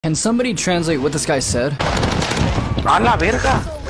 Can somebody translate what this guy said? ¡A la verga!